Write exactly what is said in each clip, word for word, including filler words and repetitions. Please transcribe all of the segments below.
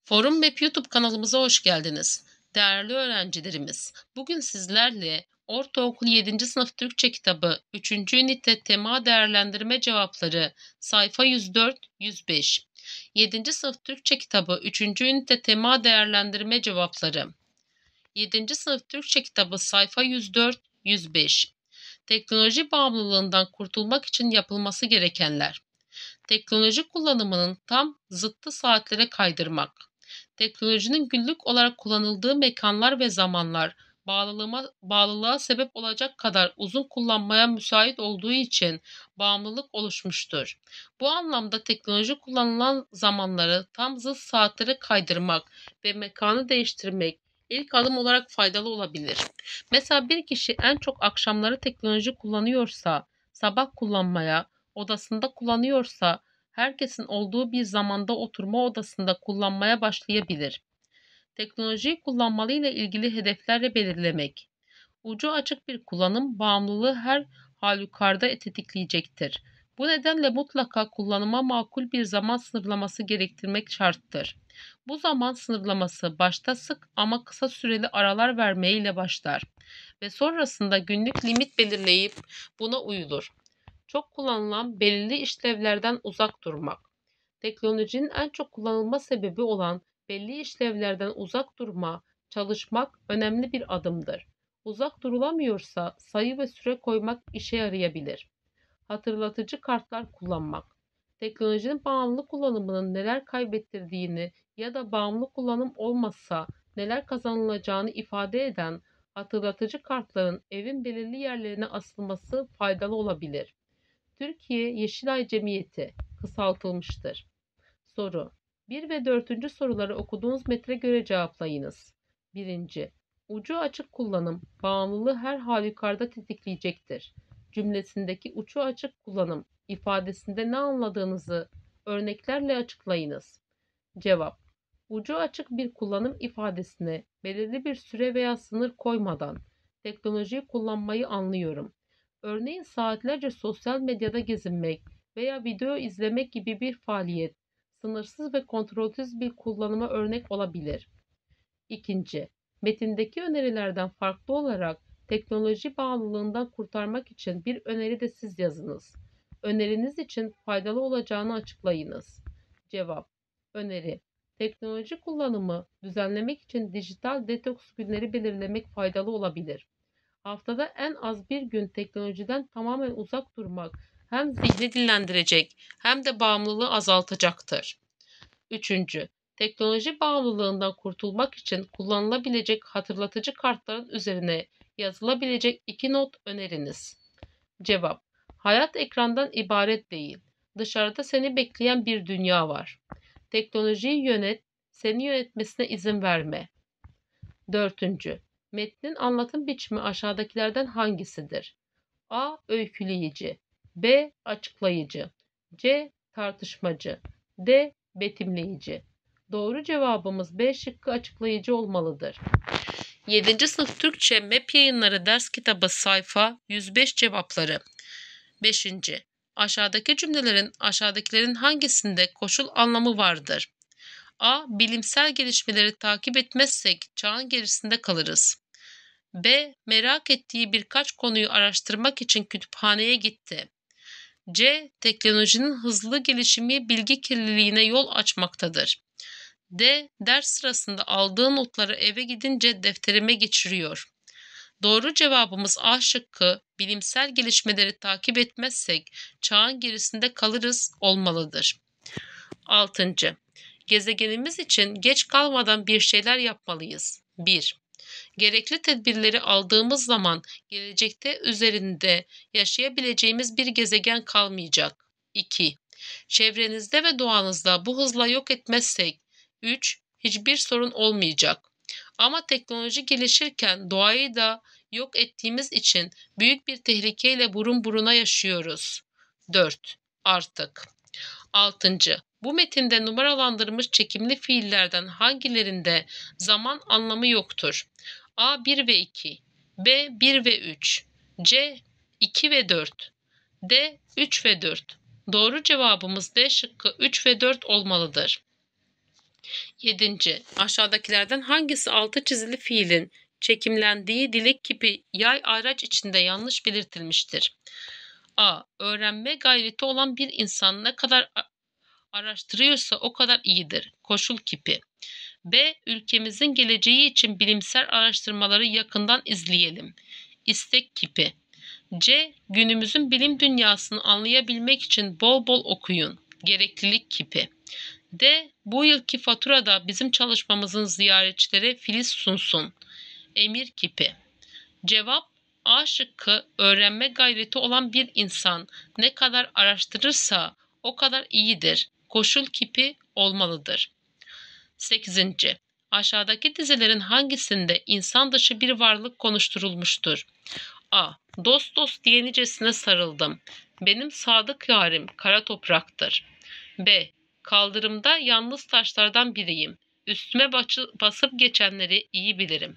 Forum Map YouTube kanalımıza hoş geldiniz. Değerli öğrencilerimiz, bugün sizlerle Ortaokul yedinci sınıf Türkçe kitabı üçüncü ünite tema değerlendirme cevapları sayfa yüz dört yüz beş. yedinci sınıf Türkçe kitabı üçüncü ünite tema değerlendirme cevapları. yedinci sınıf Türkçe kitabı sayfa yüz dört yüz beş. Teknoloji bağımlılığından kurtulmak için yapılması gerekenler. Teknoloji kullanımının tam zıttı saatlere kaydırmak. Teknolojinin günlük olarak kullanıldığı mekanlar ve zamanlar bağlılığa, bağlılığa sebep olacak kadar uzun kullanmaya müsait olduğu için bağımlılık oluşmuştur. Bu anlamda teknoloji kullanılan zamanları tam zıt saatlere kaydırmak ve mekanı değiştirmek ilk adım olarak faydalı olabilir. Mesela bir kişi en çok akşamları teknoloji kullanıyorsa, sabah kullanmaya, odasında kullanıyorsa, herkesin olduğu bir zamanda oturma odasında kullanmaya başlayabilir. Teknolojiyi kullanmalı ile ilgili hedeflerle belirlemek. Ucu açık bir kullanım bağımlılığı her halükarda tetikleyecektir. Bu nedenle mutlaka kullanıma makul bir zaman sınırlaması gerektirmek şarttır. Bu zaman sınırlaması başta sık ama kısa süreli aralar verme ile başlar ve sonrasında günlük limit belirleyip buna uyulur. Çok kullanılan belirli işlevlerden uzak durmak. Teknolojinin en çok kullanılma sebebi olan belli işlevlerden uzak durma, çalışmak önemli bir adımdır. Uzak durulamıyorsa sayı ve süre koymak işe yarayabilir. Hatırlatıcı kartlar kullanmak. Teknolojinin bağımlı kullanımının neler kaybettirdiğini ya da bağımlı kullanım olmazsa neler kazanılacağını ifade eden hatırlatıcı kartların evin belirli yerlerine asılması faydalı olabilir. Türkiye Yeşilay Cemiyeti kısaltılmıştır. Soru: bir ve dördüncü soruları okuduğunuz metne göre cevaplayınız. birinci. Ucu açık kullanım bağımlılığı her halükarda tetikleyecektir. Cümlesindeki ucu açık kullanım ifadesinde ne anladığınızı örneklerle açıklayınız. Cevap: Ucu açık bir kullanım ifadesine belirli bir süre veya sınır koymadan teknolojiyi kullanmayı anlıyorum. Örneğin saatlerce sosyal medyada gezinmek veya video izlemek gibi bir faaliyet sınırsız ve kontrolsüz bir kullanıma örnek olabilir. İkinci, metindeki önerilerden farklı olarak teknoloji bağımlılığından kurtarmak için bir öneri de siz yazınız. Öneriniz için faydalı olacağını açıklayınız. Cevap: Öneri: Teknoloji kullanımı düzenlemek için dijital detoks günleri belirlemek faydalı olabilir. Haftada en az bir gün teknolojiden tamamen uzak durmak hem zihni dinlendirecek hem de bağımlılığı azaltacaktır. Üçüncü, teknoloji bağımlılığından kurtulmak için kullanılabilecek hatırlatıcı kartların üzerine yazılabilecek iki not öneriniz. Cevap: Hayat ekrandan ibaret değil. Dışarıda seni bekleyen bir dünya var. Teknolojiyi yönet, seni yönetmesine izin verme. Dördüncü, metnin anlatım biçimi aşağıdakilerden hangisidir? A. Öyküleyici, B. Açıklayıcı, C. Tartışmacı, D. Betimleyici. Doğru cevabımız B şıkkı açıklayıcı olmalıdır. yedinci sınıf Türkçe M E P Yayınları Ders Kitabı sayfa yüz beş cevapları. beşinci. Aşağıdaki cümlelerin aşağıdakilerin hangisinde koşul anlamı vardır? A. Bilimsel gelişmeleri takip etmezsek çağın gerisinde kalırız. B. Merak ettiği birkaç konuyu araştırmak için kütüphaneye gitti. C. Teknolojinin hızlı gelişimi bilgi kirliliğine yol açmaktadır. D. Ders sırasında aldığı notları eve gidince defterime geçiriyor. Doğru cevabımız A şıkkı, bilimsel gelişmeleri takip etmezsek çağın gerisinde kalırız olmalıdır. altıncı. Gezegenimiz için geç kalmadan bir şeyler yapmalıyız. bir. Gerekli tedbirleri aldığımız zaman gelecekte üzerinde yaşayabileceğimiz bir gezegen kalmayacak. iki. Çevrenizde ve doğanızda bu hızla yok etmezsek üç. Hiçbir sorun olmayacak. Ama teknoloji gelişirken doğayı da yok ettiğimiz için büyük bir tehlikeyle burun buruna yaşıyoruz. dört. Artık. altıncı. Bu metinde numaralandırılmış çekimli fiillerden hangilerinde zaman anlamı yoktur? A bir ve iki, B bir ve üç, C iki ve dört, D üç ve dört. Doğru cevabımız D şıkkı üç ve dört olmalıdır. Yedinci. Aşağıdakilerden hangisi altı çizili fiilin çekimlendiği dilek kipi yay araç içinde yanlış belirtilmiştir? A. Öğrenme gayreti olan bir insan ne kadar araştırıyorsa o kadar iyidir. Koşul kipi. B. Ülkemizin geleceği için bilimsel araştırmaları yakından izleyelim. İstek kipi. C. Günümüzün bilim dünyasını anlayabilmek için bol bol okuyun. Gereklilik kipi. D. Bu yılki faturada bizim çalışmamızın ziyaretçilere filiz sunsun. Emir kipi. Cevap A şıkkı. Öğrenme gayreti olan bir insan ne kadar araştırırsa o kadar iyidir. Koşul kipi olmalıdır. sekizinci. Aşağıdaki dizilerin hangisinde insan dışı bir varlık konuşturulmuştur? A. Dost dost diyenicesine sarıldım. Benim sadık yarim kara topraktır. B. Kaldırımda yalnız taşlardan biriyim. Üstüme basıp geçenleri iyi bilirim.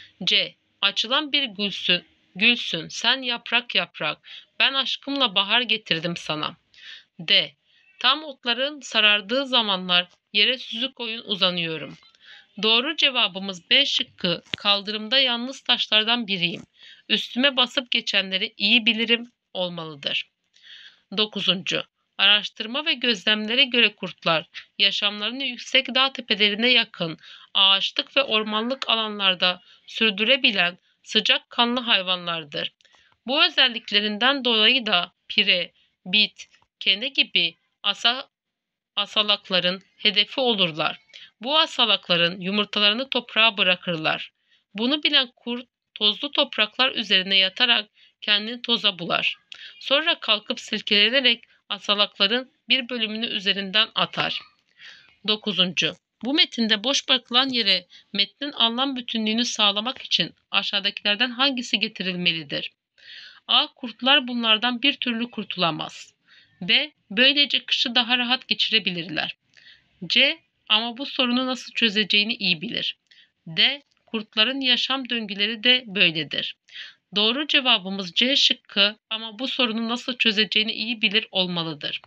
C. Açılan bir gülsün, gülsün sen yaprak yaprak. Ben aşkımla bahar getirdim sana. D. Tam otların sarardığı zamanlar yere süzük oyun uzanıyorum. Doğru cevabımız B şıkkı. Kaldırımda yalnız taşlardan biriyim. Üstüme basıp geçenleri iyi bilirim olmalıdır. dokuzuncu. Araştırma ve gözlemlere göre kurtlar yaşamlarını yüksek dağ tepelerine yakın, ağaçlık ve ormanlık alanlarda sürdürebilen sıcak kanlı hayvanlardır. Bu özelliklerinden dolayı da pire, bit, kene gibi asa, asalakların hedefi olurlar. Bu asalakların yumurtalarını toprağa bırakırlar. Bunu bilen kurt tozlu topraklar üzerine yatarak kendini toza bular. Sonra kalkıp silkelenerek asalakların bir bölümünü üzerinden atar. dokuzuncu. Bu metinde boş bırakılan yere metnin anlam bütünlüğünü sağlamak için aşağıdakilerden hangisi getirilmelidir? A. Kurtlar bunlardan bir türlü kurtulamaz. B. Böylece kışı daha rahat geçirebilirler. C. Ama bu sorunu nasıl çözeceğini iyi bilir. D. Kurtların yaşam döngüleri de böyledir. Doğru cevabımız C şıkkı ama bu sorunu nasıl çözeceğini iyi bilir olmalıdır.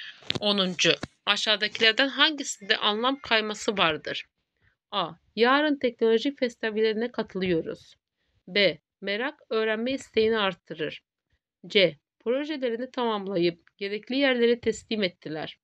onuncu. Aşağıdakilerden hangisinde anlam kayması vardır? A. Yarın teknoloji festivallerine katılıyoruz. B. Merak öğrenme isteğini artırır. C. Projelerini tamamlayıp gerekli yerlere teslim ettiler.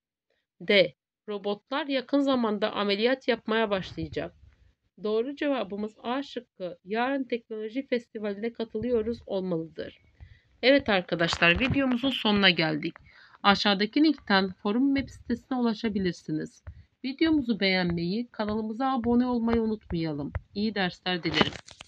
D. Robotlar yakın zamanda ameliyat yapmaya başlayacak. Doğru cevabımız A şıkkı. Yarın teknoloji festivaline katılıyoruz olmalıdır. Evet arkadaşlar, videomuzun sonuna geldik. Aşağıdaki linkten forum web sitesine ulaşabilirsiniz. Videomuzu beğenmeyi, kanalımıza abone olmayı unutmayalım. İyi dersler dilerim.